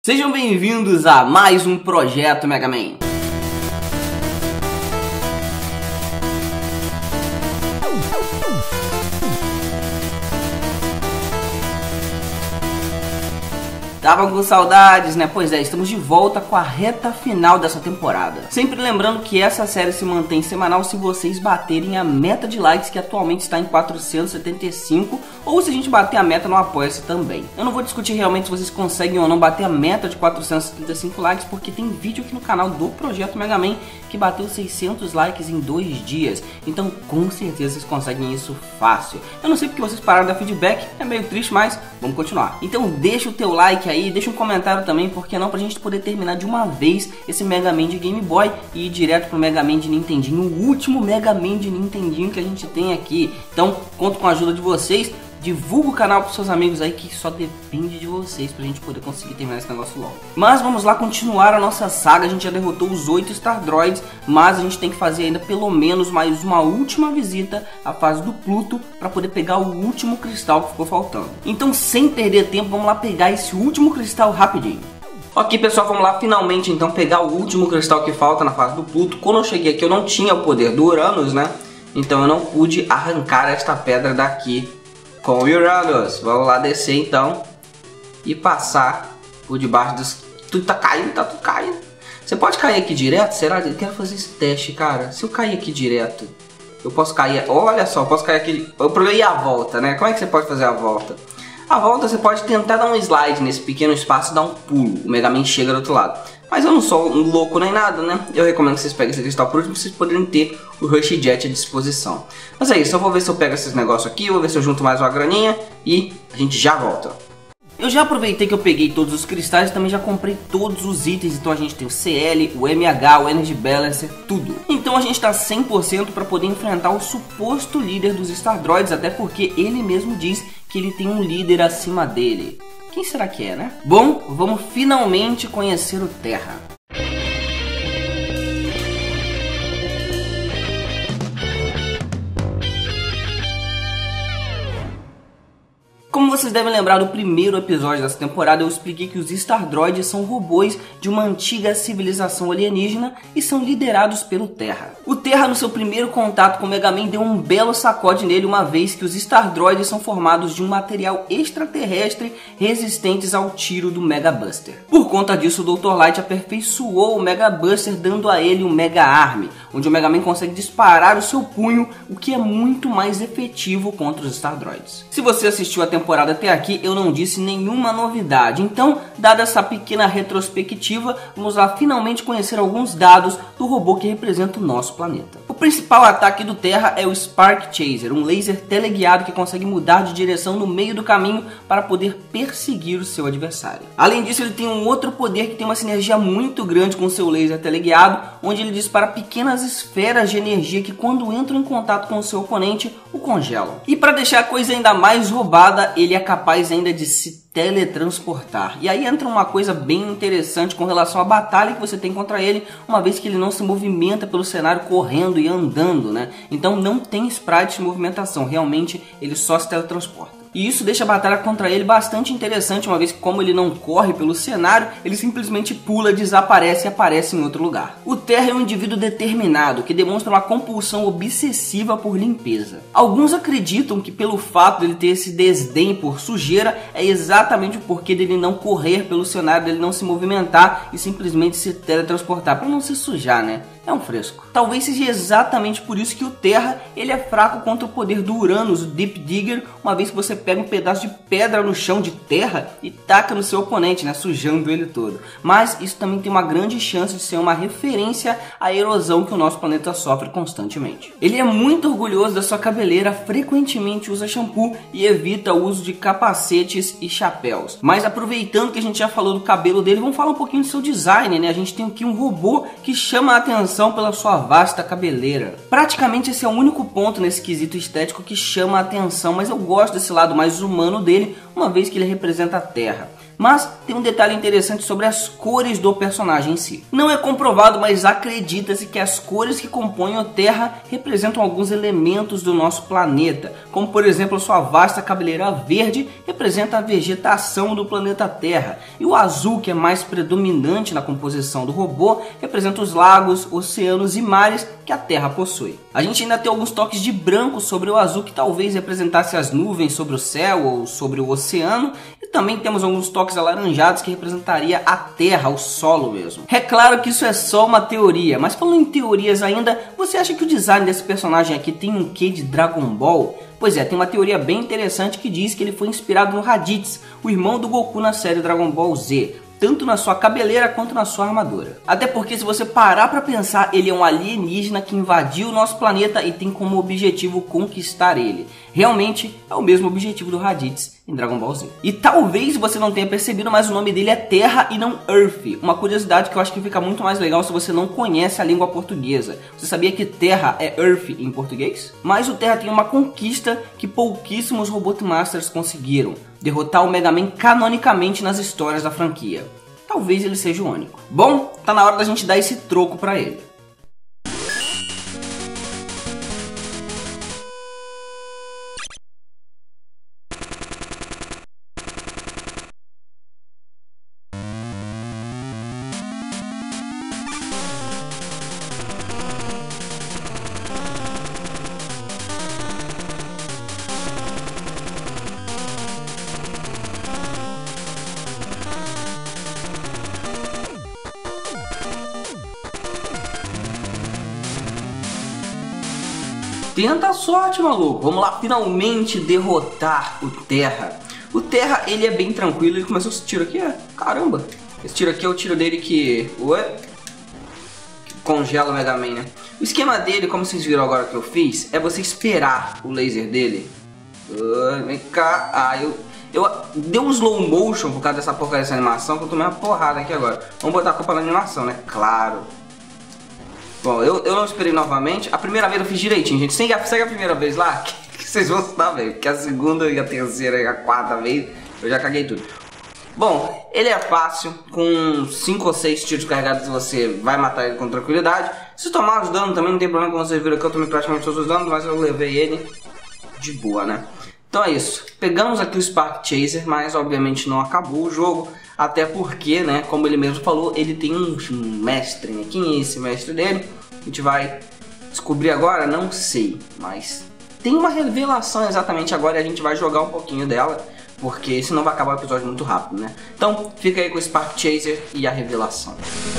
Sejam bem-vindos a mais um Projeto Mega Man. Estavam com saudades, né? Pois é, estamos de volta com a reta final dessa temporada. Sempre lembrando que essa série se mantém semanal se vocês baterem a meta de likes, que atualmente está em 475, ou se a gente bater a meta no Apoia-se também. Eu não vou discutir realmente se vocês conseguem ou não bater a meta de 475 likes, porque tem vídeo aqui no canal do Projeto Mega Man que bateu 600 likes em 2 dias. Então com certeza vocês conseguem isso fácil. Eu não sei porque vocês pararam de dar feedback, é meio triste, mas vamos continuar. Então deixa o teu like aí, deixa um comentário também, porque não, pra gente poder terminar de uma vez esse Mega Man de Game Boy e ir direto pro Mega Man de Nintendinho, o último Mega Man de Nintendinho que a gente tem aqui. Então conto com a ajuda de vocês. Divulga o canal para seus amigos aí, que só depende de vocês pra gente poder conseguir terminar esse negócio logo. Mas vamos lá continuar a nossa saga. A gente já derrotou os 8 Star Droids, mas a gente tem que fazer ainda pelo menos mais uma última visita à fase do Pluto para poder pegar o último cristal que ficou faltando. Então, sem perder tempo, vamos lá pegar esse último cristal rapidinho. Ok, pessoal, vamos lá finalmente então pegar o último cristal que falta na fase do Pluto. Quando eu cheguei aqui eu não tinha o poder do Uranus, né? Então eu não pude arrancar esta pedra daqui com o Uranus. Vamos lá descer então e passar por debaixo dos... Tudo tá caindo, tá tudo caindo. Você pode cair aqui direto? Será? Eu quero fazer esse teste, cara. Se eu cair aqui direto, eu posso cair... Olha só, eu posso cair aqui... O problema é a volta, né? Como é que você pode fazer a volta? A volta você pode tentar dar um slide nesse pequeno espaço e dar um pulo. O Mega Man chega do outro lado. Mas eu não sou um louco nem nada, né? Eu recomendo que vocês peguem esse cristal por último, pra vocês poderem ter o Rush Jet à disposição. Mas é isso, eu vou ver se eu pego esses negócios aqui, vou ver se eu junto mais uma graninha e a gente já volta. Eu já aproveitei que eu peguei todos os cristais e também já comprei todos os itens. Então a gente tem o CL, o MH, o Energy Balancer, tudo. Então a gente tá 100% para poder enfrentar o suposto líder dos Star Droids, até porque ele mesmo diz que ele tem um líder acima dele. Quem será que é, né? Bom, vamos finalmente conhecer o Terra. Como vocês devem lembrar do primeiro episódio dessa temporada, eu expliquei que os Star Droids são robôs de uma antiga civilização alienígena e são liderados pelo Terra. O Terra, no seu primeiro contato com o Mega Man, deu um belo sacode nele, uma vez que os Star Droids são formados de um material extraterrestre resistentes ao tiro do Mega Buster. Por conta disso, o Dr. Light aperfeiçoou o Mega Buster, dando a ele um Mega Arm, onde o Mega Man consegue disparar o seu punho, o que é muito mais efetivo contra os Star Droids. Se você assistiu a temporada até aqui, eu não disse nenhuma novidade. Então, dada essa pequena retrospectiva, vamos lá finalmente conhecer alguns dados do robô que representa o nosso planeta. O principal ataque do Terra é o Spark Chaser, um laser teleguiado que consegue mudar de direção no meio do caminho para poder perseguir o seu adversário. Além disso, ele tem um outro poder que tem uma sinergia muito grande com o seu laser teleguiado, onde ele dispara pequenas esferas de energia que, quando entram em contato com o seu oponente, o congelam. E para deixar a coisa ainda mais roubada, ele é capaz ainda de se teletransportar. E aí entra uma coisa bem interessante com relação à batalha que você tem contra ele, uma vez que ele não se movimenta pelo cenário correndo e andando, né? Então não tem sprite de movimentação, realmente ele só se teletransporta. E isso deixa a batalha contra ele bastante interessante, uma vez que, como ele não corre pelo cenário, ele simplesmente pula, desaparece e aparece em outro lugar. O Terra é um indivíduo determinado, que demonstra uma compulsão obsessiva por limpeza. Alguns acreditam que pelo fato dele ter esse desdém por sujeira, é exatamente o porquê dele não correr pelo cenário, dele não se movimentar e simplesmente se teletransportar, para não se sujar, né? É um fresco. Talvez seja exatamente por isso que o Terra ele é fraco contra o poder do Uranus, o Deep Digger, uma vez que você pega um pedaço de pedra no chão de terra e taca no seu oponente, né, sujando ele todo. Mas isso também tem uma grande chance de ser uma referência à erosão que o nosso planeta sofre constantemente. Ele é muito orgulhoso da sua cabeleira, frequentemente usa shampoo e evita o uso de capacetes e chapéus. Mas aproveitando que a gente já falou do cabelo dele, vamos falar um pouquinho do seu design, né? A gente tem aqui um robô que chama a atenção pela sua vasta cabeleira. Praticamente esse é o único ponto nesse quesito estético que chama a atenção, mas eu gosto desse lado mais humano dele, uma vez que ele representa a Terra. Mas tem um detalhe interessante sobre as cores do personagem em si. Não é comprovado, mas acredita-se que as cores que compõem a Terra representam alguns elementos do nosso planeta, como por exemplo a sua vasta cabeleira verde representa a vegetação do planeta Terra, e o azul, que é mais predominante na composição do robô, representa os lagos, oceanos e mares que a Terra possui. A gente ainda tem alguns toques de branco sobre o azul, que talvez representasse as nuvens sobre o céu ou sobre o oceano, e também temos alguns toques alaranjados que representaria a Terra, o solo mesmo. É claro que isso é só uma teoria, mas falando em teorias ainda, você acha que o design desse personagem aqui tem um quê de Dragon Ball? Pois é, tem uma teoria bem interessante que diz que ele foi inspirado no Raditz, o irmão do Goku na série Dragon Ball Z, tanto na sua cabeleira quanto na sua armadura. Até porque, se você parar pra pensar, ele é um alienígena que invadiu o nosso planeta e tem como objetivo conquistar ele. Realmente é o mesmo objetivo do Raditz em Dragon Ball Z. E talvez você não tenha percebido, mas o nome dele é Terra e não Earth. Uma curiosidade que eu acho que fica muito mais legal se você não conhece a língua portuguesa. Você sabia que Terra é Earth em português? Mas o Terra tem uma conquista que pouquíssimos Robot Masters conseguiram: derrotar o Mega Man canonicamente nas histórias da franquia. Talvez ele seja o único. Bom, tá na hora da gente dar esse troco pra ele. Tenta a sorte, maluco. Vamos lá finalmente derrotar o Terra. O Terra, ele é bem tranquilo. Ele começou esse tiro aqui, caramba. Esse tiro aqui é o tiro dele que congela o Mega Man, né? O esquema dele, como vocês viram agora que eu fiz, é você esperar o laser dele. Vem cá. Eu dei um slow motion por causa dessa porcaria dessa animação, que eu tomei uma porrada aqui agora. Vamos botar a culpa na animação, né? Claro. Bom, eu não esperei novamente. A primeira vez eu fiz direitinho, gente. Segue a primeira vez lá, que vocês vão estar vendo. Porque a segunda e a terceira e a quarta vez eu já caguei tudo. Bom, ele é fácil. Com 5 ou 6 tiros carregados você vai matar ele com tranquilidade. Se tomar os danos também não tem problema, como vocês viram que eu tomei praticamente todos os danos, mas eu levei ele de boa, né? Então é isso. Pegamos aqui o Spark Chaser, mas obviamente não acabou o jogo. Até porque, né, como ele mesmo falou, ele tem um mestre, né? Quem é esse mestre dele? A gente vai descobrir agora? Não sei, mas tem uma revelação exatamente agora e a gente vai jogar um pouquinho dela, porque senão vai acabar o episódio muito rápido, né? Então fica aí com o Spark Chaser e a revelação.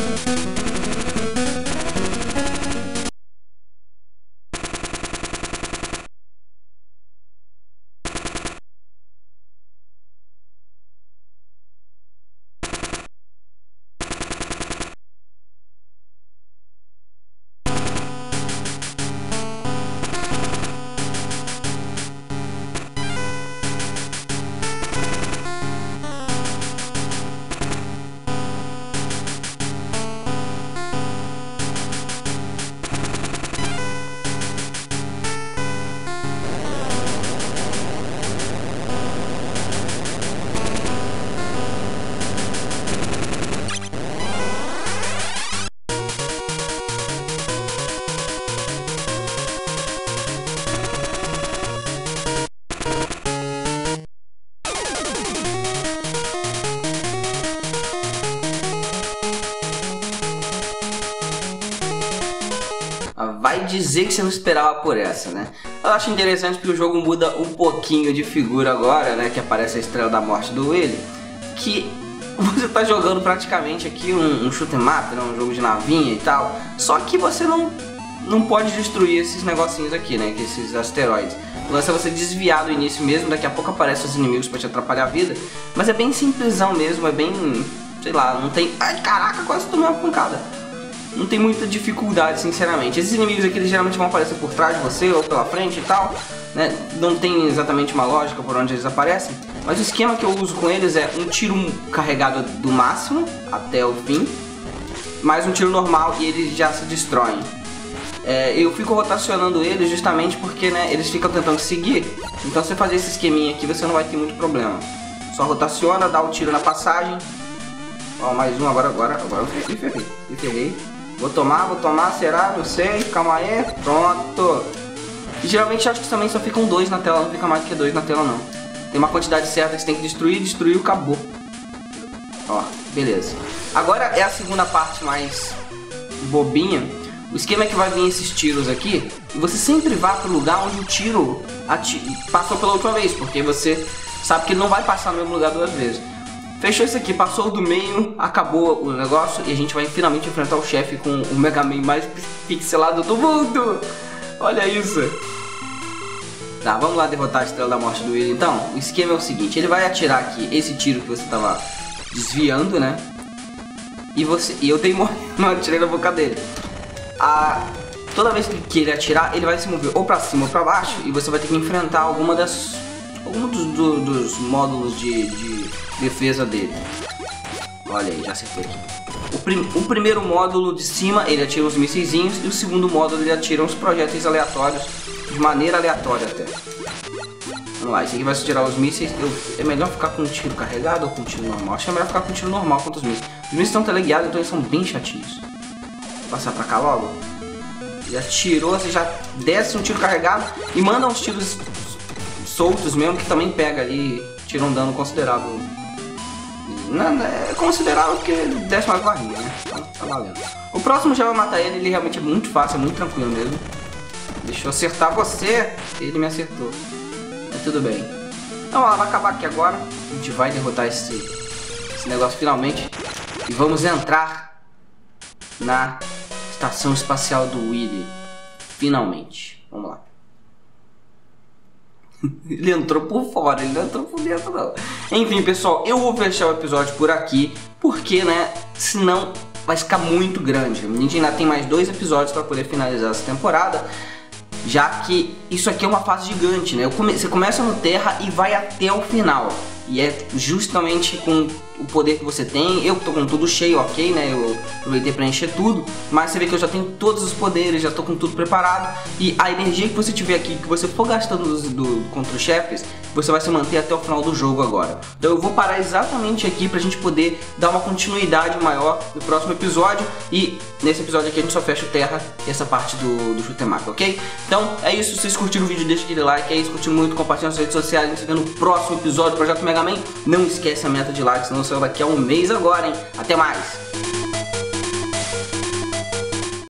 Vai dizer que você não esperava por essa, né? Eu acho interessante porque o jogo muda um pouquinho de figura agora, né? Que aparece a Estrela da Morte do Willy. Que você tá jogando praticamente aqui um shoot 'em up, né? Um jogo de navinha e tal. Só que você não pode destruir esses negocinhos aqui, né? Esses asteroides. O lance é você desviar do início mesmo. Daqui a pouco aparecem os inimigos pra te atrapalhar a vida. Mas é bem simplesão mesmo, é bem... sei lá, não tem... ai, caraca, quase tomei uma pancada. Não tem muita dificuldade, sinceramente. Esses inimigos aqui, eles geralmente vão aparecer por trás de você ou pela frente e tal, né? Não tem exatamente uma lógica por onde eles aparecem. Mas o esquema que eu uso com eles é um tiro carregado do máximo até o fim, mais um tiro normal e eles já se destroem. Eu fico rotacionando eles justamente porque, né, eles ficam tentando seguir. Então se você fazer esse esqueminha aqui, você não vai ter muito problema. Só rotaciona, dá um tiro na passagem. Ó, mais um, agora eu ferrei. Vou tomar, será? Não sei, calma aí. Pronto. E geralmente acho que também só ficam 2 na tela, não fica mais do que 2 na tela não. Tem uma quantidade certa que você tem que destruiu, acabou. Ó, beleza. Agora é a segunda parte mais bobinha. O esquema é que vai vir esses tiros aqui e você sempre vá para o lugar onde o tiro passou pela última vez, porque você sabe que ele não vai passar no mesmo lugar 2 vezes. Fechou isso aqui, passou do meio, acabou o negócio e a gente vai finalmente enfrentar o chefe com o Mega Man mais pixelado do mundo. Olha isso. Tá, vamos lá derrotar a Estrela da Morte do Willy. Então, o esquema é o seguinte, ele vai atirar aqui esse tiro que você tava desviando, né? E eu dei não atirei na boca dele. Toda vez que ele atirar, ele vai se mover ou pra cima ou pra baixo e você vai ter que enfrentar algum dos módulos de defesa dele. Olha aí, já acertei aqui. O primeiro módulo de cima ele atira os mísseis e o segundo módulo ele atira uns projéteis aleatórios, de maneira aleatória até. Vamos lá, esse aqui vai tirar os mísseis. É melhor ficar com um tiro carregado ou com um tiro normal? Acho que é melhor ficar com um tiro normal contra os mísseis. Os mísseis estão teleguiados, então eles são bem chatinhos. Vou passar pra cá logo. Já tirou, você já desce um tiro carregado e manda uns tiros soltos mesmo, que também pega ali, tira um dano considerável. Não, é considerável porque desce mais barrinha, né? Então tá valendo. O próximo já vai matar ele realmente é muito fácil, é muito tranquilo mesmo. Deixa eu acertar você, ele me acertou. Mas tudo bem. Então ó, vai acabar aqui agora. A gente vai derrotar esse negócio finalmente. E vamos entrar na estação espacial do Willy. Finalmente. Vamos lá. Ele entrou por fora, ele não entrou por dentro não. Enfim pessoal, eu vou fechar o episódio por aqui, porque né, senão vai ficar muito grande. A gente ainda tem mais 2 episódios para poder finalizar essa temporada, já que isso aqui é uma fase gigante, né? Você começa no Terra e vai até o final. E é justamente com o poder que você tem. Eu tô com tudo cheio, ok, né? Eu aproveitei pra encher tudo. Mas você vê que eu já tenho todos os poderes, já tô com tudo preparado. E a energia que você tiver aqui, que você for gastando contra os chefes, você vai se manter até o final do jogo agora. Então eu vou parar exatamente aqui pra gente poder dar uma continuidade maior no próximo episódio. E nesse episódio aqui a gente só fecha o Terra e essa parte do shoot 'em up, ok? Então é isso, se vocês curtiram o vídeo, deixa aquele like. É isso, curtindo muito, compartilha nas redes sociais. A gente se vê no próximo episódio do Projeto Mega Man. Não esquece a meta de likes, senão saiu daqui a um mês agora, hein? Até mais!